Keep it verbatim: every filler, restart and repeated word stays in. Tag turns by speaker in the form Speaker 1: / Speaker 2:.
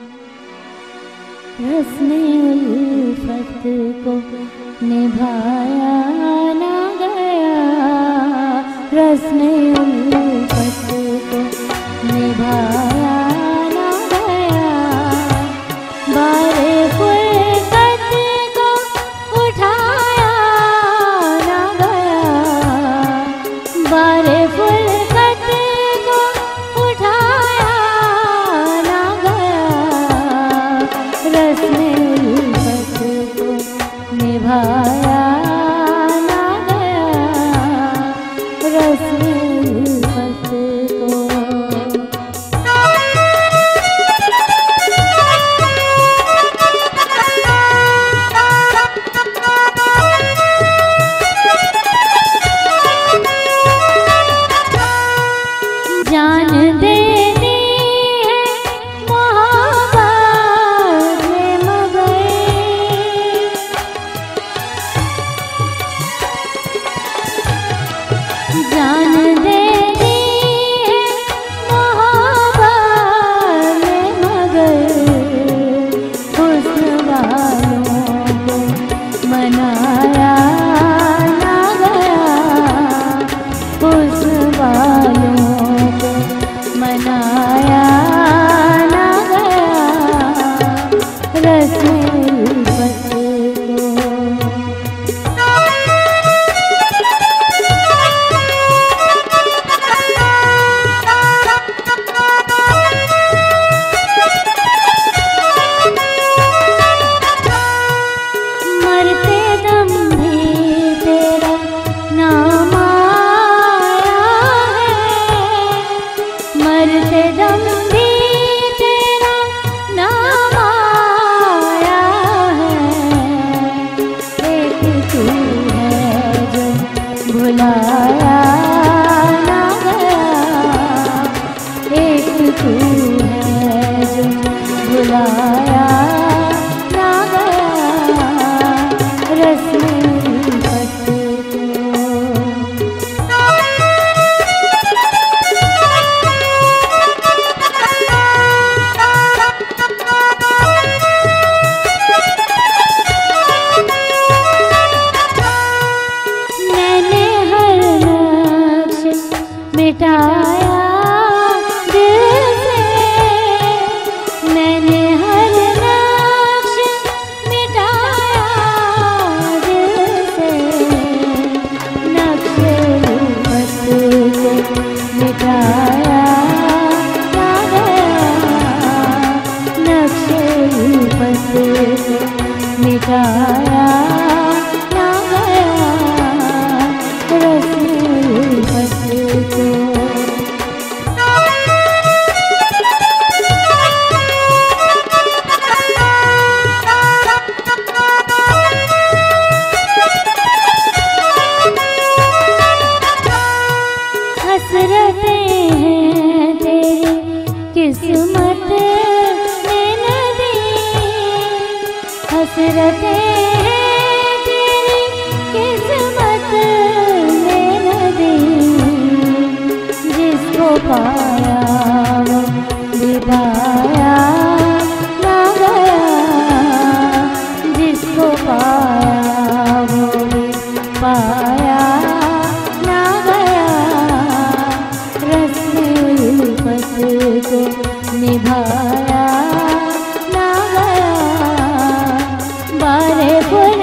Speaker 1: रस्म उल्फत को निभाया ना गया, रस्म उल्फत को निभाया ना गया। बारे फुर्सत को उठाया ना गया, बारे फुर्सत को उठाया ना गया। रस्म उल्फत को निभाया ना गया, रस्म उल्फत को। जान देनी है मोहब्बत में मगर, जान देनी है मोहब्बत में मगर। हुस्न वालों को मनाया ना गया, हुस्न वालों मनाया ना गया। रस्म उल्फत को। मरते दम भी तेरा नाम आया है, मरते दम भी तेरा नाम आया है। एक तू है जो भुलाया ना गया, एक तू है जो भुलाया ना गया। रस्म उल्फत को। मैंने हर नक्श मिटाया दिल से, मैंने हर नक्श मिटाया दिल से। नक्श उल्फत को मिटाया ना गया, नक्श उल्फत को मिटाया ना गया। रस्म उल्फत को। हसरतें हैं तेरी किस्मत ने न दी, हसरतें हैं तेरी किस्मत ने न दी। जिसको पाया वो भी पाया ना गया, जिसको पाया वो भी पाया ना गया। रस्म उल्फत को निभाया ना गया, बारे फुर्सत